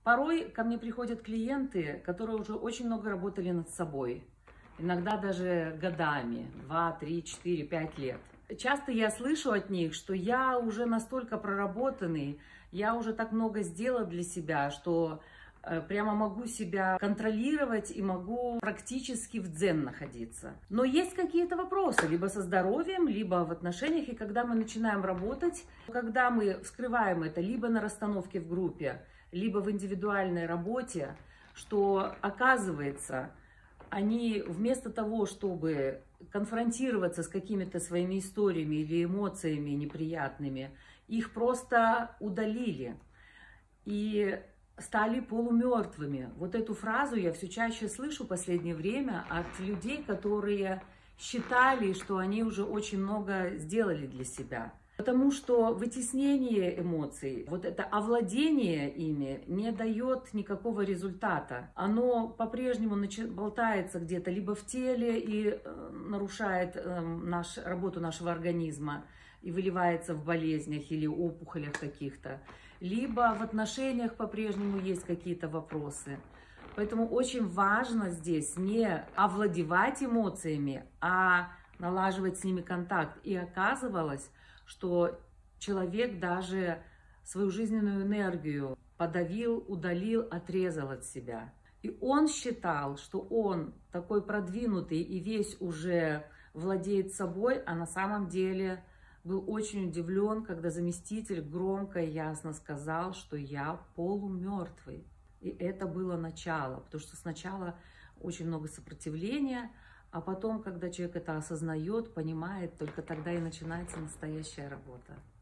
Порой ко мне приходят клиенты, которые уже очень много работали над собой. Иногда даже годами, 2, 3, 4, 5 лет. Часто я слышу от них, что я уже настолько проработанный, я уже так много сделала для себя, что прямо могу себя контролировать и могу практически в дзен находиться. Но есть какие-то вопросы, либо со здоровьем, либо в отношениях. И когда мы начинаем работать, когда мы вскрываем это либо на расстановке в группе, либо в индивидуальной работе, что оказывается, они вместо того, чтобы конфронтироваться с какими-то своими историями или эмоциями неприятными, их просто удалили и стали полумертвыми. Вот эту фразу я все чаще слышу в последнее время от людей, которые считали, что они уже очень много сделали для себя. Потому что вытеснение эмоций, вот это овладение ими не дает никакого результата. Оно по-прежнему болтается где-то либо в теле и нарушает работу нашего организма и выливается в болезнях или опухолях каких-то, либо в отношениях по-прежнему есть какие-то вопросы. Поэтому очень важно здесь не овладевать эмоциями, а налаживать с ними контакт. И оказывалось, что человек даже свою жизненную энергию подавил, удалил, отрезал от себя. И он считал, что он такой продвинутый и весь уже владеет собой, а на самом деле был очень удивлен, когда заместитель громко и ясно сказал, что я полумертвый. И это было начало, потому что сначала очень много сопротивления, а потом, когда человек это осознает, понимает, только тогда и начинается настоящая работа.